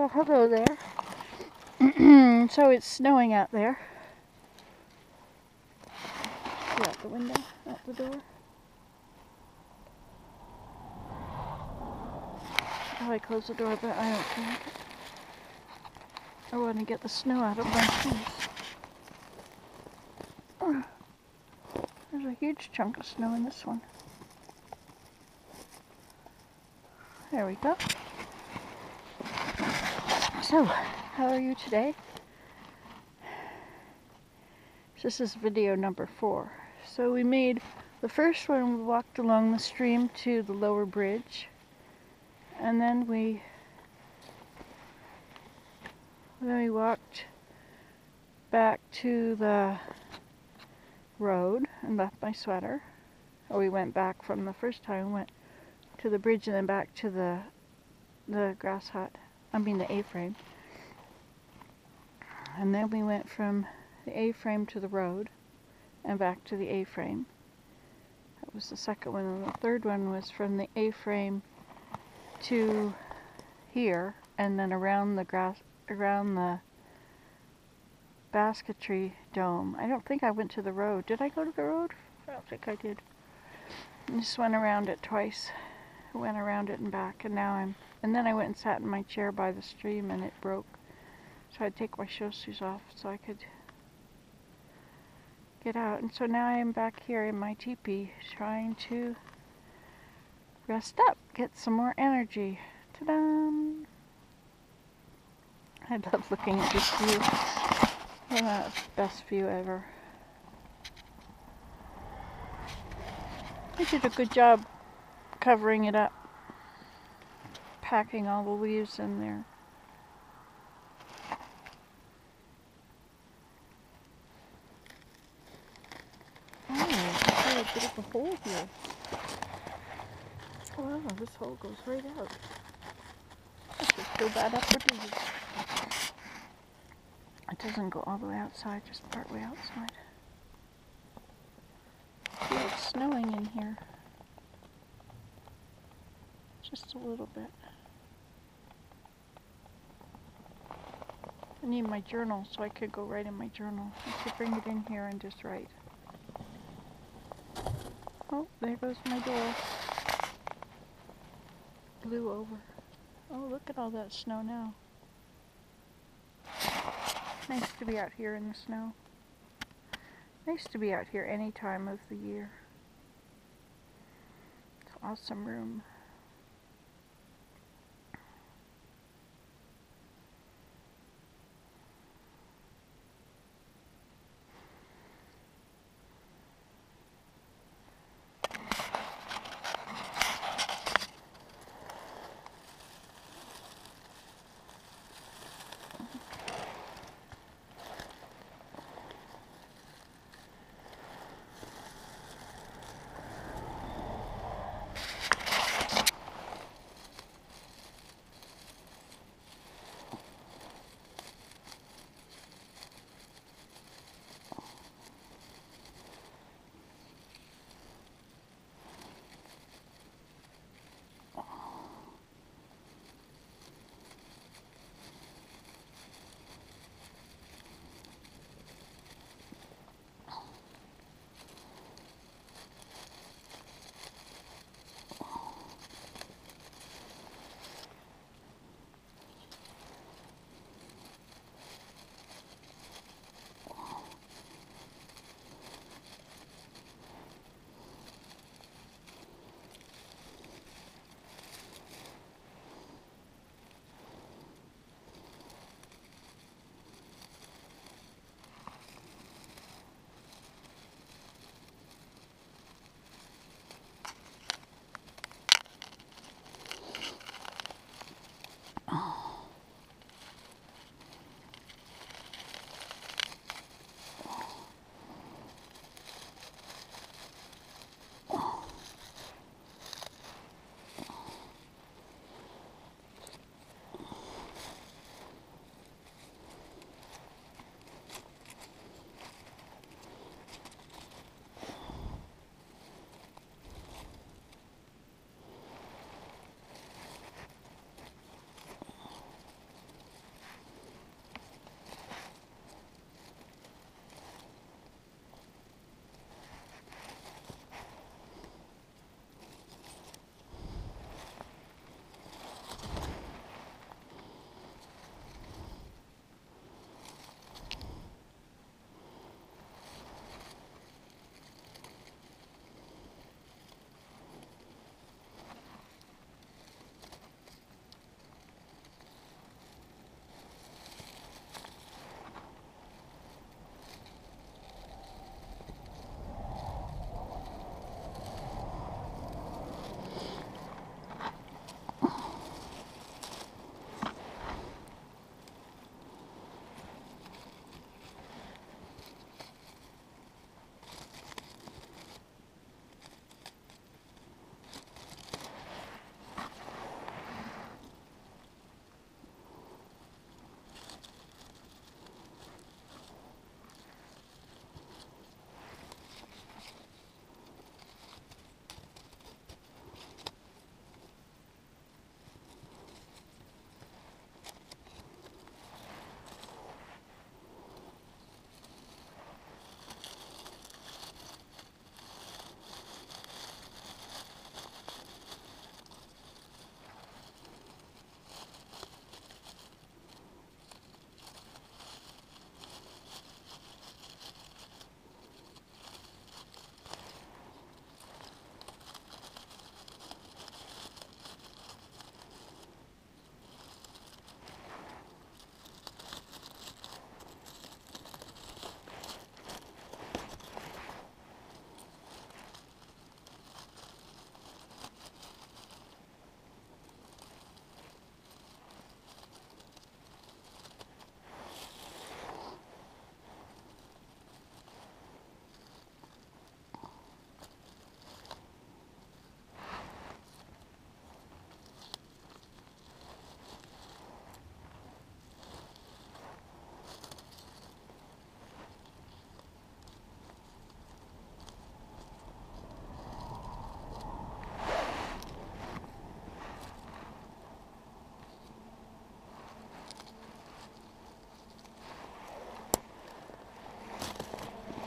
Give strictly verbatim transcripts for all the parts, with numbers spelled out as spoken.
Well, hello there. So it's snowing out there. See out the window, out the door. Oh, I closed the door, but I don't feel like it. I want to get the snow out of my shoes. Oh, there's a huge chunk of snow in this one. There we go. So, how are you today? This is video number four. So we made the first one, we walked along the stream to the lower bridge, and then we then we walked back to the road and left my sweater. Or we went back from the first time, went to the bridge and then back to the the grass hut. I mean the A-frame. And then we went from the A-frame to the road and back to the A-frame. That was the second one. And the third one was from the A-frame to here and then around the grass, around the basketry dome. I don't think I went to the road. Did I go to the road? I don't think I did. I just went around it twice. I went around it and back, and now I'm and then I went and sat in my chair by the stream and it broke. So I had to take my snowshoes off so I could get out. And so now I am back here in my teepee trying to rest up, get some more energy. Ta-da! I love looking at this view. Oh, that's the best view ever. I did a good job covering it up, packing all the leaves in there. Oh, there's a bit of a hole here. Wow, this hole goes right out. Let's just go that up with these. It doesn't go all the way outside, just part way outside. See, it's snowing in here. Just a little bit. I need my journal so I could go write in my journal. I could bring it in here and just write. Oh, there goes my door. Blew over. Oh, look at all that snow now. Nice to be out here in the snow. Nice to be out here any time of the year. It's an awesome room.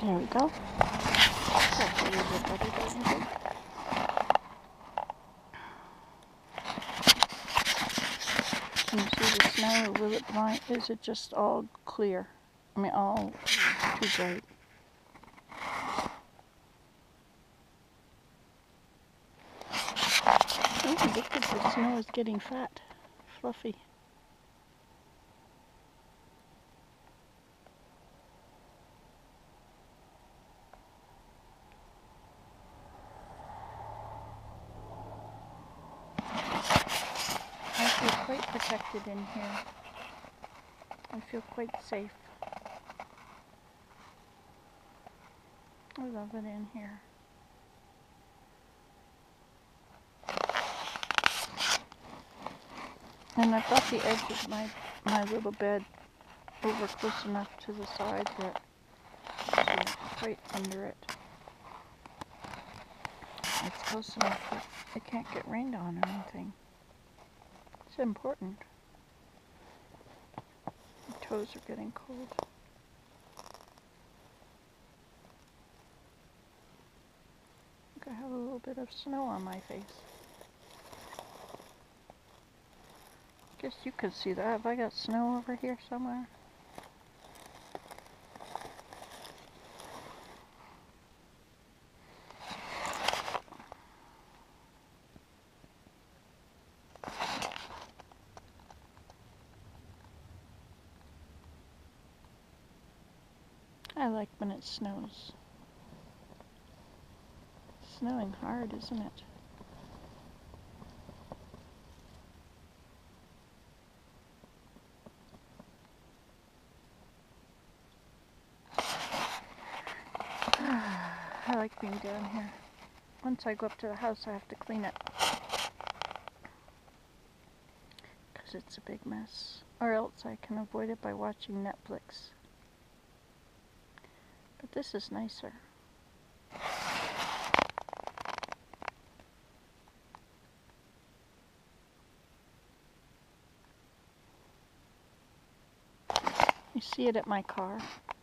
There we go. That's a little bit better, doesn't it? Can you see the snow, or will it blind? Is it just all clear? I mean, all too bright. Oh, look at the snow is getting fat, fluffy. I feel quite protected in here. I feel quite safe. I love it in here. And I've got the edge of my, my little bed over close enough to the side that it's right under it. It's close enough that it can't get rained on or anything. It's important. My toes are getting cold. I have a little bit of snow on my face. Guess you could see that. Have I got snow over here somewhere? I like when it snows. It's snowing hard, isn't it? I like being down here. Once I go up to the house, I have to clean it. Because it's a big mess. Or else I can avoid it by watching Netflix. But this is nicer. You see it at my car.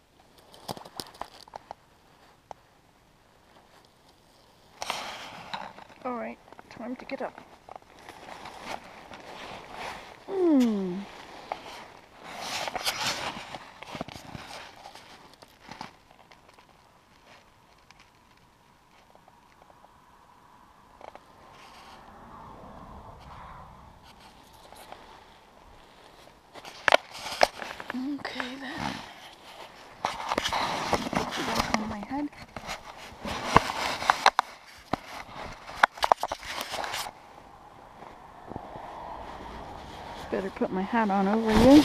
Alright, time to get up. Mmm. Okay then. Put you back on my head. Better put my hat on over you.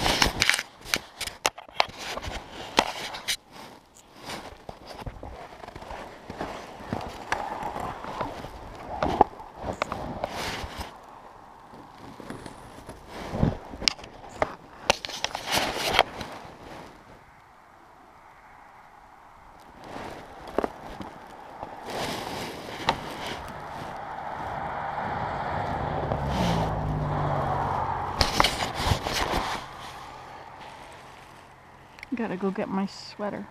Gotta go get my sweater.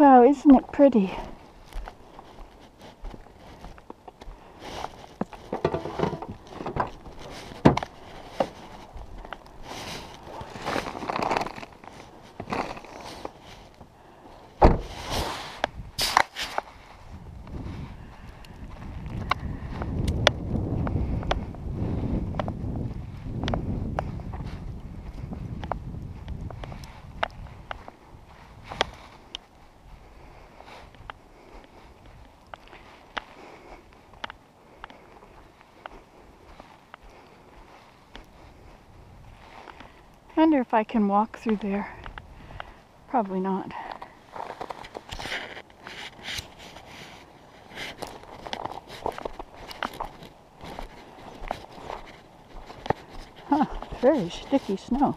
Wow, isn't it pretty? I wonder if I can walk through there. Probably not. Huh, very sticky snow.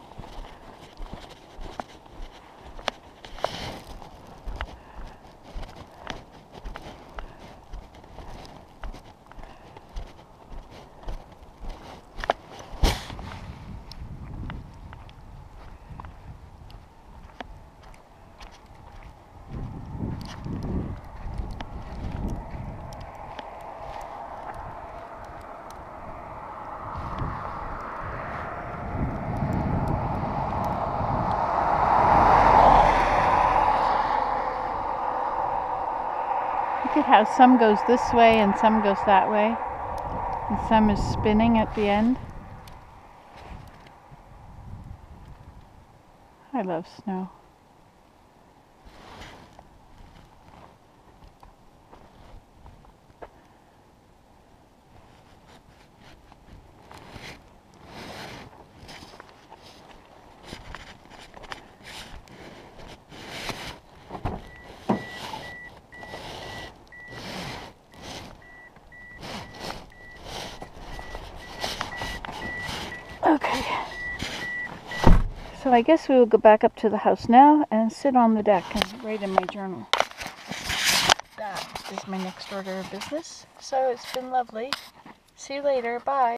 Look at how some goes this way and some goes that way, and some is spinning at the end. I love snow. Okay, so I guess we will go back up to the house now and sit on the deck and write in my journal. That is my next order of business. So it's been lovely. See you later. Bye.